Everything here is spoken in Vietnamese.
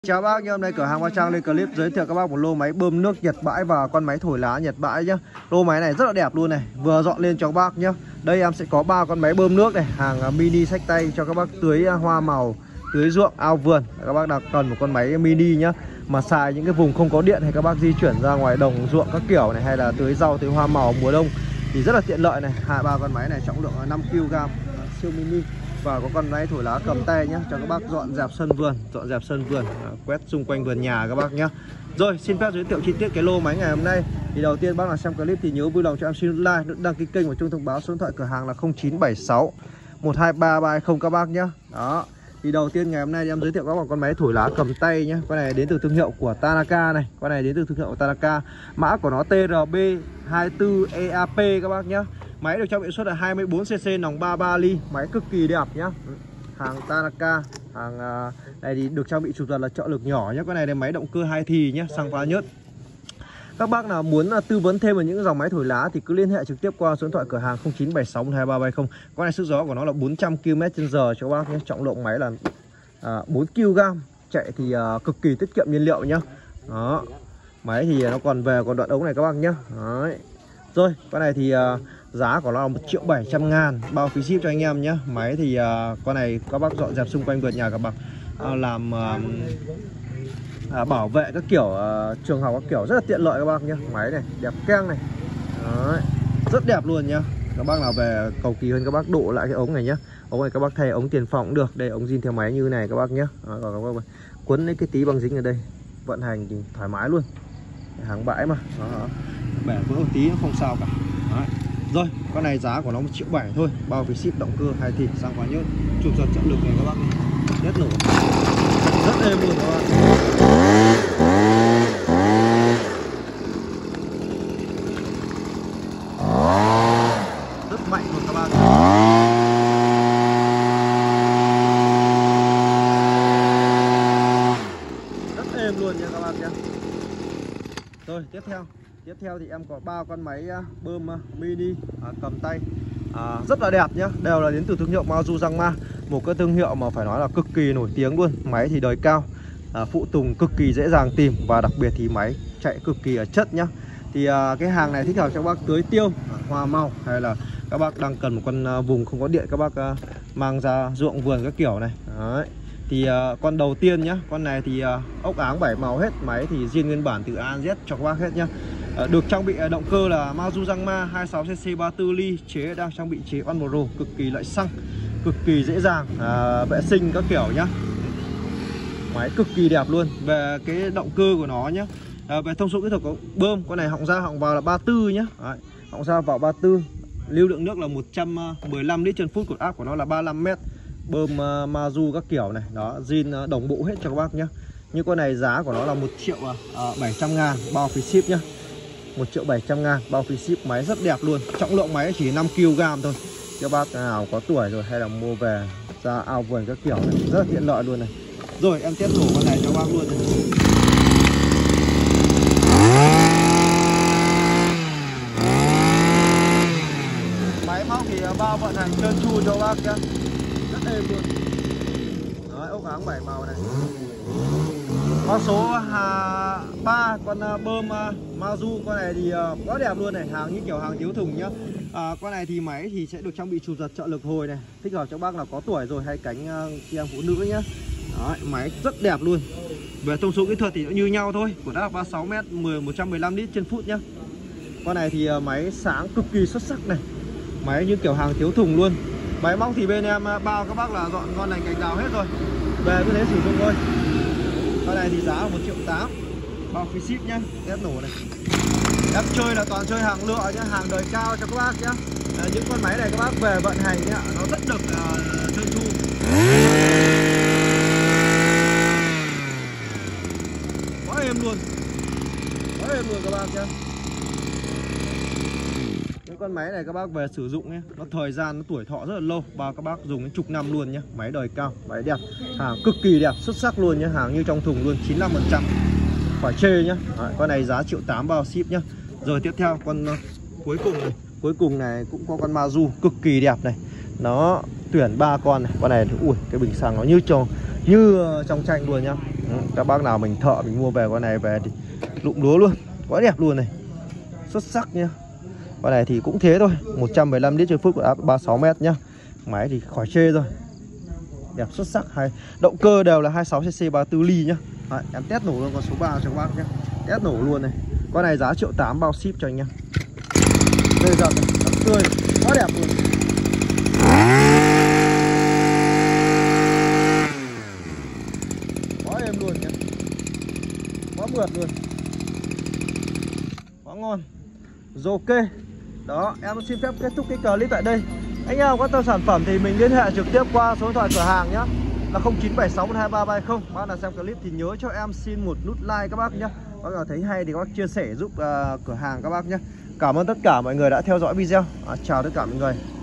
Chào bác nhá, hôm nay cửa hàng Hoa Trang lên clip giới thiệu các bác một lô máy bơm nước Nhật bãi và con máy thổi lá Nhật bãi nhá. Lô máy này rất là đẹp luôn này, vừa dọn lên cho các bác nhá. Đây em sẽ có 3 con máy bơm nước này, hàng mini xách tay cho các bác tưới hoa màu, tưới ruộng, ao vườn. Các bác đang cần một con máy mini nhá, mà xài những cái vùng không có điện hay các bác di chuyển ra ngoài đồng ruộng các kiểu này, hay là tưới rau, tưới hoa màu mùa đông thì rất là tiện lợi này. Hai ba con máy này trọng lượng là 5 kg, siêu mini. Và có con máy thổi lá cầm tay nhé, cho các bác dọn dẹp sân vườn, quét xung quanh vườn nhà các bác nhé. Rồi, xin phép giới thiệu chi tiết cái lô máy ngày hôm nay. Thì đầu tiên bác nào xem clip thì nhớ vui lòng cho em xin like, nút đăng ký kênh và chuông thông báo. Số điện thoại cửa hàng là 0976 123 320 các bác nhé. Đó. Thì đầu tiên ngày hôm nay thì em giới thiệu các bác con máy thổi lá cầm tay nhé. Con này đến từ thương hiệu của Tanaka này, con này đến từ thương hiệu của Tanaka. Mã của nó TRB24EAP các bác nhé. Máy được trang bị suất là 24cc, nòng 33 ly, máy cực kỳ đẹp nhá. Hàng Tanaka, hàng này thì được trang bị trục giật là trợ lực nhỏ nhé. Con này là máy động cơ 2 thì nhé, xăng pha nhớt. Các bác nào muốn tư vấn thêm về những dòng máy thổi lá thì cứ liên hệ trực tiếp qua số điện thoại cửa hàng 0976 123 320. Con này sức gió của nó là 400 km/h cho các bác nhé. Trọng lượng máy là 4 kg, chạy thì cực kỳ tiết kiệm nhiên liệu nhá. Đó. Máy thì nó còn về còn đoạn ống này các bác nhé. Đấy. Rồi, con này thì giá của nó là 1.700.000, bao phí ship cho anh em nhé. Máy thì con này các bác dọn dẹp xung quanh vườn nhà các bác, làm bảo vệ các kiểu, trường học các kiểu rất là tiện lợi các bác nhé. Máy này đẹp keng này. Đấy, rất đẹp luôn nhá. Các bác nào về cầu kỳ hơn các bác độ lại cái ống này nhé. Ống này các bác thay ống tiền phòng cũng được. Đây ống zin theo máy như này các bác nhé. Các bác quấn lấy cái tí băng dính ở đây, vận hành thì thoải mái luôn. Hàng bãi mà. Đó. Bẻ vỡ một tí nó không sao cả. Đấy. Rồi, con này giá của nó 1.700.000 thôi, bao phí ship, động cơ 2 thì, xăng pha nhớt, trục giật trợ lực này các bác này, đét nổ, rất êm luôn các bác. Rất mạnh luôn các bác. Rất êm luôn nha các bác nhé. Rồi, tiếp theo thì em có 3 con máy bơm mini cầm tay rất là đẹp nhá, đều là đến từ thương hiệu Mazujangma, một cái thương hiệu mà phải nói là cực kỳ nổi tiếng luôn. Máy thì đời cao, phụ tùng cực kỳ dễ dàng tìm, và đặc biệt thì máy chạy cực kỳ chất nhá. Thì cái hàng này thích hợp cho các bác tưới tiêu, hoa màu, hay là các bác đang cần một con vùng không có điện các bác mang ra ruộng vườn các kiểu này. Đấy. Thì con đầu tiên nhá, con này thì ốc áng 7 màu hết, máy thì zin nguyên bản từ A đến Z cho các bác hết nhá. Được trang bị động cơ là Mazujangma 26cc 34 ly, chế đang trang bị chế On Pro, cực kỳ lợi xăng, cực kỳ dễ dàng vệ sinh các kiểu nhá. Máy cực kỳ đẹp luôn. Về cái động cơ của nó nhá, về thông số kỹ thuật của bơm, con này họng ra họng vào là 34 nhá. Đấy, họng ra vào 34, lưu lượng nước là 115 lít trên phút, cột áp của nó là 35 m. Bơm Mazu các kiểu này, đó, zin đồng bộ hết cho các bác nhá. Như con này giá của nó là 1.700.000, bao phí ship nhá. 1.700.000, bao phí ship. Máy rất đẹp luôn, trọng lượng máy chỉ 5 kg thôi. Các bác nào có tuổi rồi hay là mua về ra ao vườn các kiểu này, rất là tiện lợi luôn này. Rồi em tiếp nổ con này cho các bác luôn này. Máy móc thì bao vận hành trơn tru cho các bác nhá, rất êm luôn. Đấy, ốc áng 7 màu này. Con số 3, con bơm Mazu, con này thì quá đẹp luôn này, hàng như kiểu hàng thiếu thùng nhá. Con này thì máy thì sẽ được trang bị trục giật trợ lực hồi này, thích hợp cho bác nào có tuổi rồi hay cánh chị em phụ nữ nhá. Đấy, máy rất đẹp luôn. Về thông số kỹ thuật thì nó như nhau thôi, của nó là 36 m, 115 lít trên phút nhá. Con này thì máy sáng cực kỳ xuất sắc này, máy như kiểu hàng thiếu thùng luôn. Máy móc thì bên em bao các bác là dọn ngon lành cành đào hết rồi, về cứ thế sử dụng thôi. Con này thì giá là 1.800.000, bao phí ship nhá, test nổ này. Em chơi là toàn chơi hàng lựa nhá, hàng đời cao cho các bác nhá. Những con máy này các bác về vận hành nhá, nó rất được trơn tru. Quá êm luôn, quá êm luôn các bác nhá. Những con máy này các bác về sử dụng nhé, nó thời gian, nó tuổi thọ rất là lâu, bao các bác dùng đến chục năm luôn nhé. Máy đời cao, máy đẹp, hàng cực kỳ đẹp, xuất sắc luôn nhé, hàng như trong thùng luôn, 95%, phải chê nhá. Đấy, con này giá 1.800.000 bao ship nhá. Rồi tiếp theo con cuối cùng này cũng có con Mazu cực kỳ đẹp này. Nó tuyển 3 con này, con này ui cái bình xăng nó như trong tranh luôn nhá. Các bác nào mình thợ mình mua về con này về thì lụm lúa luôn, quá đẹp luôn này, xuất sắc nhá. Con này thì cũng thế thôi, 115 lít trên phút của áp 36m nhá. Máy thì khỏi chê rồi, đẹp xuất sắc. Hay động cơ đều là 26cc 34 ly nhá. Đấy, em test nổ luôn con số 3 cho các bác nhé, test nổ luôn này. Con này giá 1.8 triệu bao ship cho anh nhá. Đây giật này, tươi, quá đẹp luôn. Quá êm luôn nhá, quá mượt luôn, quá ngon. Rồi ok. Đó, em xin phép kết thúc cái clip tại đây. Anh em quan tâm sản phẩm thì mình liên hệ trực tiếp qua số điện thoại cửa hàng nhá, là 0976123370. Bác nào xem clip thì nhớ cho em xin một nút like các bác nhé. Bác nào thấy hay thì các bác chia sẻ giúp cửa hàng các bác nhé. Cảm ơn tất cả mọi người đã theo dõi video. Chào tất cả mọi người.